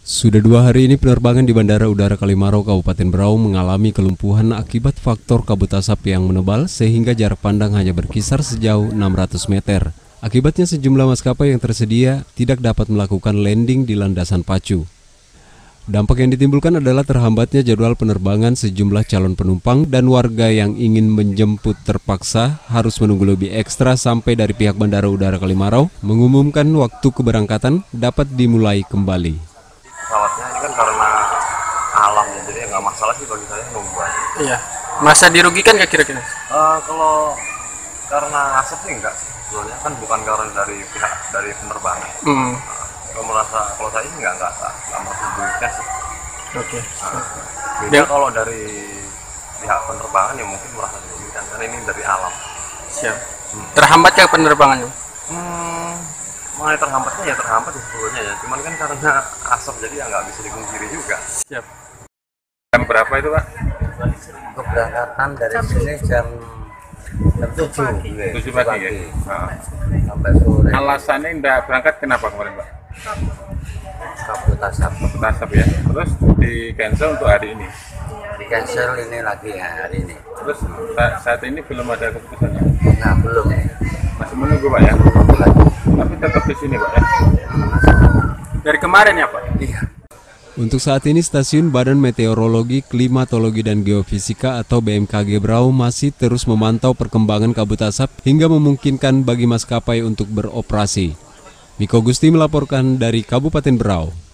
Sudah 2 hari ini penerbangan di Bandara Udara Kalimarau, Kabupaten Berau mengalami kelumpuhan akibat faktor kabut asap yang menebal sehingga jarak pandang hanya berkisar sejauh 600 meter. Akibatnya sejumlah maskapai yang tersedia tidak dapat melakukan landing di landasan pacu. Dampak yang ditimbulkan adalah terhambatnya jadwal penerbangan sejumlah calon penumpang dan warga yang ingin menjemput terpaksa harus menunggu lebih ekstra sampai dari pihak Bandara Udara Kalimarau mengumumkan waktu keberangkatan dapat dimulai kembali. Pesawatnya ini kan karena alam ya, jadi nggak masalah sih bagi saya nunggu aja. Iya, masa dirugikan nggak kira-kira? Kalau karena asap sih enggak sih, sebenarnya kan bukan karena dari pihak dari penerbangan. Kalau saya sih nggak merasa dirugikan sih. Oke. Beda kalau dari pihak penerbangan yang mungkin merasa dirugikan, karena ini dari alam. Siap. Terhambat ya penerbangannya? Mulai terhambatnya ya terhambat ya sebetulnya ya, cuman kan karena asap jadi ya nggak bisa dipungkiri juga. Siap. Jam berapa itu Pak? Keberangkatan dari sini jam 7 pagi ya? Sampai sore. Alasannya tidak berangkat kenapa kemarin Pak? Kabut asap. Kabut asap ya? Terus di cancel untuk hari ini? Di cancel ini lagi ya hari ini. Terus saat ini belum ada keputusannya? Nah belum. Masih menunggu Pak ya? Tapi tetap di sini Pak ya? Dari kemarin ya Pak? Iya. Untuk saat ini Stasiun Badan Meteorologi, Klimatologi dan Geofisika atau BMKG Berau masih terus memantau perkembangan kabut asap hingga memungkinkan bagi maskapai untuk beroperasi. Miko Gusti melaporkan dari Kabupaten Berau.